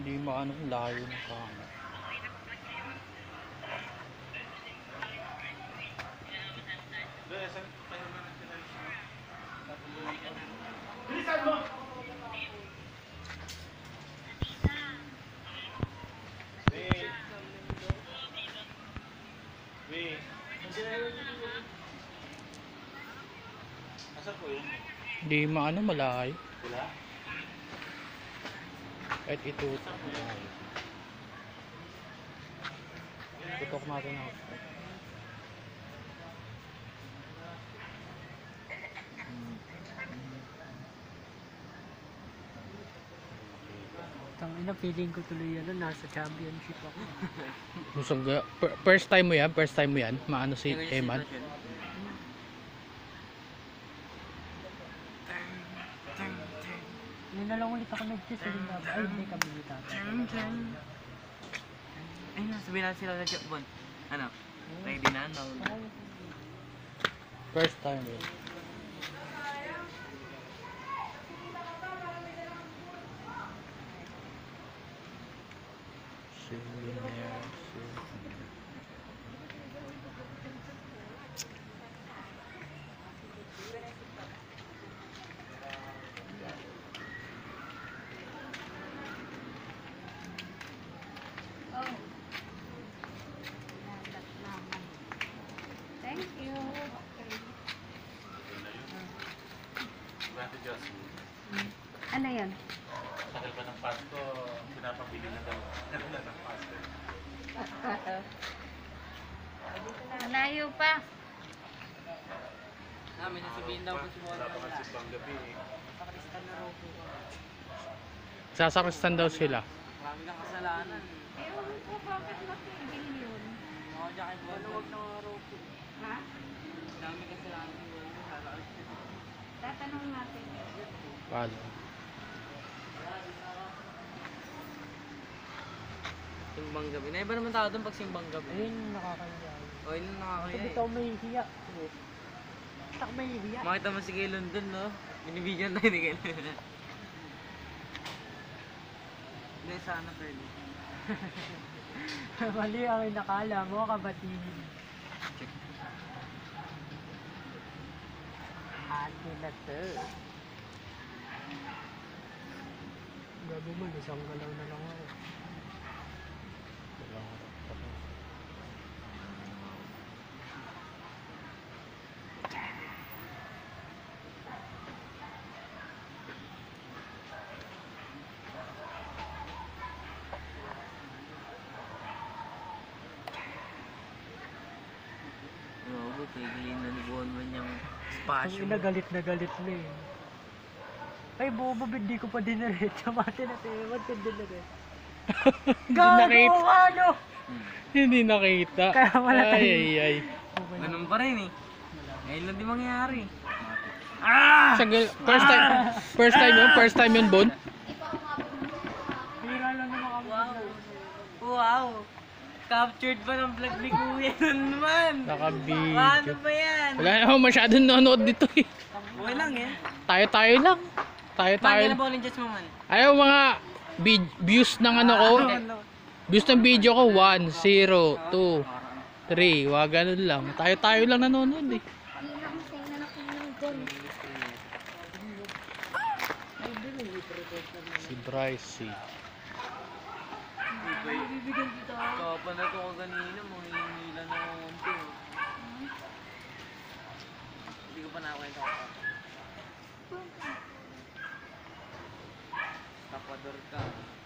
Hindi maano, layo ng kama. Bilisan mo! Nasaan po yun? Hindi maano, malayo. Wala? Kahit ito. Tutok natin ako. Tangina, feeling ko tuloy yan, nasa championship ako. First time mo yan? First time mo yan? Maano si Eman? Yun na lang ulit ako nag-chess. Ay, hindi kami ulit ako. Ayun na, sabihin natin sila na Bon. Ano? Ready na? No? First time yun. Thank you. Ate Diyos, Ano yan? tagal pa ng Pasko, pinapabili na daw. Tagal na ng Pasko. Malayo pa. Namin nasabihin daw ko si Wala pa kasi pang gabi eh. Pakristan na raw po. Sasakristan daw sila. Marami kang kasalanan. Ewan ko bakit natigil yun. Ako dyan kay Bon. Huwag na nga raw po. Ha? Dami kasalanan ko. Tatanong natin. Paano? Simbang gabi. Na iba naman tao doon pag simbang gabi. Ayun, nakakaya. O, yun ang nakakaya Sabi eh. ko, may hiya. Tak may hiya. Makita mo si Kaylon dun, no? Binibigyan tayo ni Kaylon. Hindi, sana pwede. Mali ang inakala mo, kabatid. Ate na to. Gabi mo, isang galaw na lang ako. Oo, tigilin na ni Bon man yung spasyo. Ang ina, galit na eh. Ay, bobo, hindi ko pa dinaretso. Mati na tayo, mati dinaretso. nakita. Ano? Hindi nakita. Kaya wala tayo. Ay. Ganun pa rin eh. Ngayon lang di mangyayari. First time yun, Bon? Hira lang naman kami. Wow! Captured pa ng vlog ni Kuya nun naman! Naka-video. Paano ba yan? Wala na ako masyadong nanonood dito eh. Okay lang eh. Tayo lang. Man, Tayo. yan ang bowling judge mo man. Ayaw mga views ng ano ko. Views ng video ko 1, 0, 2, 3. Wag ganun lang. Tayo lang nanonood eh. Si Bryce si. Kapa na to ko kanina, manginila na ako konti. Hindi ko pa nakakwenta ko. Tapador ka.